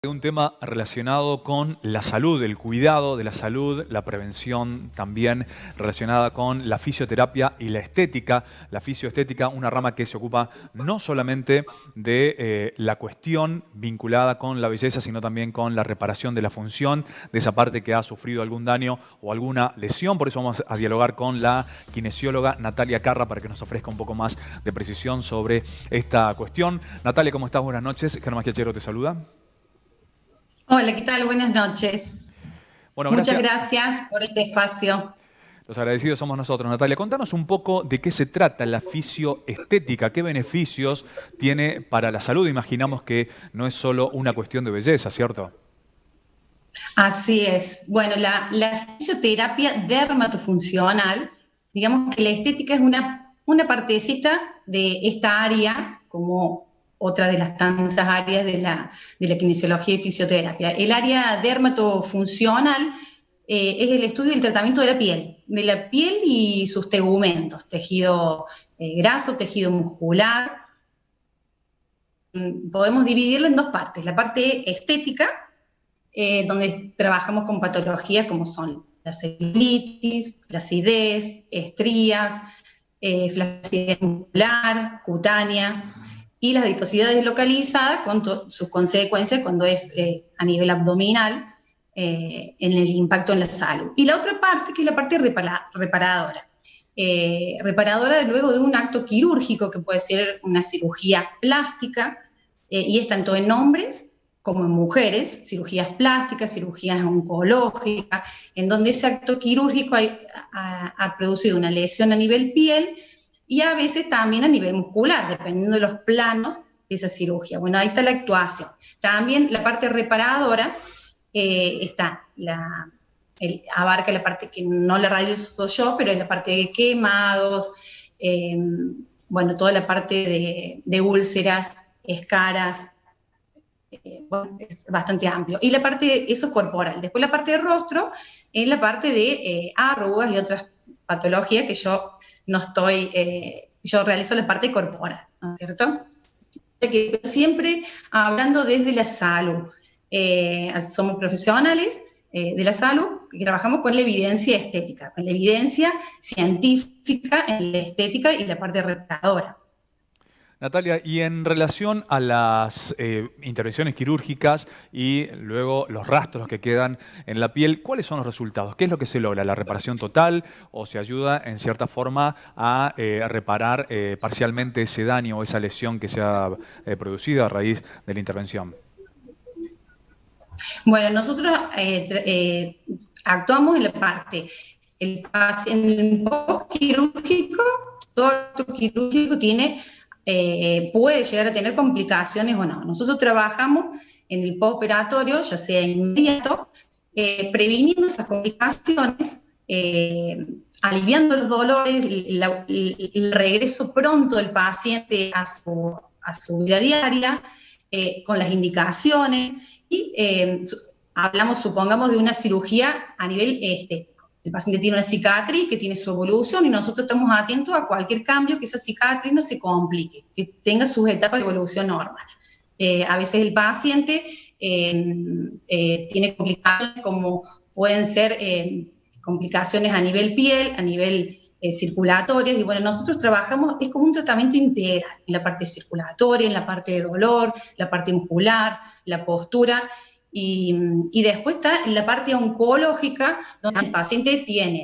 Un tema relacionado con la salud, el cuidado de la salud, la prevención también relacionada con la fisioterapia y la estética. La fisioestética, una rama que se ocupa no solamente de la cuestión vinculada con la belleza, sino también con la reparación de la función, de esa parte que ha sufrido algún daño o alguna lesión. Por eso vamos a dialogar con la kinesióloga Natalia Carra para que nos ofrezca un poco más de precisión sobre esta cuestión. Natalia, ¿cómo estás? Buenas noches. Germán Giachero te saluda. Hola, ¿qué tal? Buenas noches. Bueno, Muchas gracias por este espacio. Los agradecidos somos nosotros. Natalia, contanos un poco de qué se trata la fisioestética, qué beneficios tiene para la salud. Imaginamos que no es solo una cuestión de belleza, ¿cierto? Así es. Bueno, la fisioterapia dermatofuncional, digamos que la estética es una partecita de esta área, como otra de las tantas áreas de la kinesiología y fisioterapia. El área dermatofuncional es el estudio del tratamiento de la piel y sus tegumentos, tejido graso, tejido muscular. Podemos dividirlo en dos partes. La parte estética, donde trabajamos con patologías como son la celulitis, flacidez, estrías, flacidez muscular, cutánea, y las adiposidades localizadas con sus consecuencias cuando es a nivel abdominal, en el impacto en la salud. Y la otra parte, que es la parte reparadora. Reparadora luego de un acto quirúrgico, que puede ser una cirugía plástica, y es tanto en hombres como en mujeres, cirugías plásticas, cirugías oncológicas, en donde ese acto quirúrgico ha producido una lesión a nivel piel y a veces también a nivel muscular, dependiendo de los planos de esa cirugía. Bueno, ahí está la actuación. También la parte reparadora abarca la parte que no la realizo yo, pero es la parte de quemados, bueno, toda la parte de úlceras, escaras, bueno, es bastante amplio. Y la parte, eso es corporal. Después la parte de rostro es la parte de arrugas y otras patologías que yo no estoy, yo realizo la parte corporal, ¿no es cierto? Que siempre hablando desde la salud. Somos profesionales de la salud que trabajamos con la evidencia estética, con la evidencia científica en la estética y la parte reparadora. Natalia, y en relación a las intervenciones quirúrgicas y luego los rastros que quedan en la piel, ¿cuáles son los resultados? ¿Qué es lo que se logra? ¿La reparación total o se ayuda en cierta forma a reparar parcialmente ese daño o esa lesión que se ha producido a raíz de la intervención? Bueno, nosotros actuamos en la parte, en el post-quirúrgico, todo acto quirúrgico puede llegar a tener complicaciones o no. Nosotros trabajamos en el postoperatorio, ya sea inmediato, previniendo esas complicaciones, aliviando los dolores, el regreso pronto del paciente a su vida diaria, con las indicaciones, y hablamos, supongamos, de una cirugía a nivel estético. El paciente tiene una cicatriz que tiene su evolución y nosotros estamos atentos a cualquier cambio, que esa cicatriz no se complique, que tenga sus etapas de evolución normal. A veces el paciente tiene complicaciones como pueden ser complicaciones a nivel piel, a nivel circulatorias, y bueno, nosotros trabajamos, es como un tratamiento integral, en la parte circulatoria, en la parte de dolor, la parte muscular, la postura, y después está en la parte oncológica, donde el paciente tiene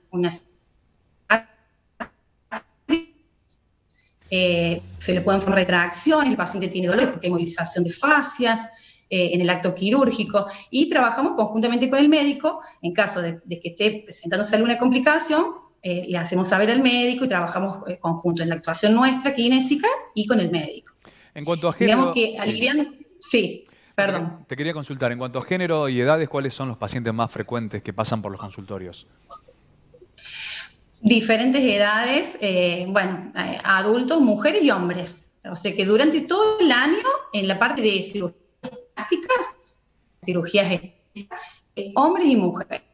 se le pueden formar retracciones, el paciente tiene dolor porque hay movilización de fascias en el acto quirúrgico, y trabajamos conjuntamente con el médico. En caso de que esté presentándose alguna complicación, le hacemos saber al médico y trabajamos conjunto en la actuación nuestra, kinésica, y con el médico. En cuanto a género... Digamos que alivian... Sí, perdón. Te quería consultar, en cuanto a género y edades, ¿cuáles son los pacientes más frecuentes que pasan por los consultorios? Diferentes edades, bueno, adultos, mujeres y hombres. O sea que durante todo el año, en la parte de cirugías plásticas, cirugías estéticas, hombres y mujeres.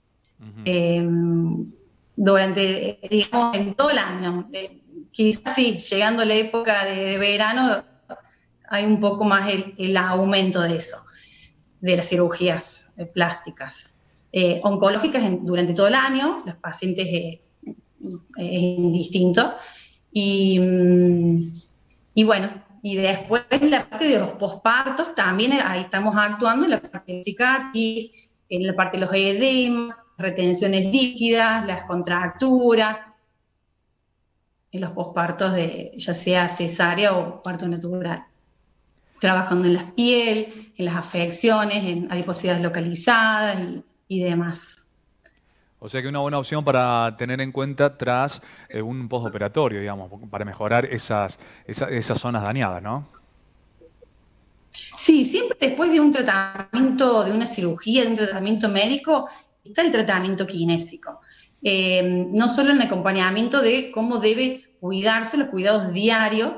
Durante, digamos, en todo el año. Quizás sí, llegando a la época de verano, hay un poco más el aumento de eso. de las cirugías plásticas. Oncológicas durante todo el año, los pacientes es indistinto. Y bueno, y después la parte de los pospartos, también ahí estamos actuando en la parte de cicatriz, en la parte de los edemas, retenciones líquidas, las contracturas, en los pospartos de ya sea cesárea o parto natural. Trabajando en la piel, en las afecciones, en adiposidades localizadas y demás. O sea que una buena opción para tener en cuenta tras un postoperatorio, digamos, para mejorar esas zonas dañadas, ¿no? Sí, siempre después de un tratamiento, de una cirugía, de un tratamiento médico, está el tratamiento kinésico. No solo en el acompañamiento de cómo debe cuidarse, los cuidados diarios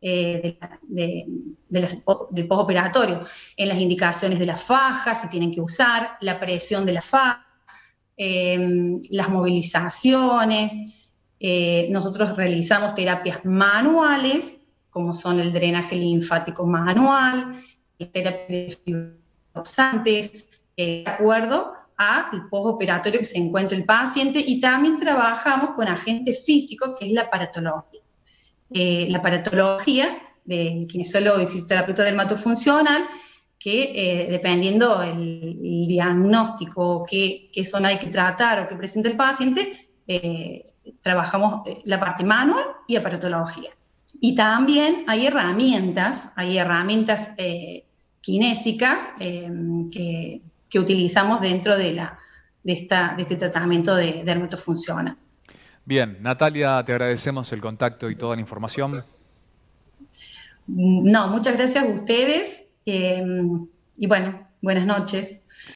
del postoperatorio, en las indicaciones de las fajas, se tienen que usar, la presión de la faja, las movilizaciones. Nosotros realizamos terapias manuales, como son el drenaje linfático manual, terapia de fibrosantes, de acuerdo al postoperatorio que se encuentra el paciente, y también trabajamos con agentes físicos, que es la aparatología. La aparatología del kinesiólogo y fisioterapeuta dermatofuncional, que dependiendo el diagnóstico, qué zona hay que tratar o qué presenta el paciente, trabajamos la parte manual y aparatología. Y también hay herramientas kinésicas que utilizamos dentro de este tratamiento de dermatofuncional. Bien, Natalia, te agradecemos el contacto y toda la información. No, muchas gracias a ustedes y bueno, buenas noches.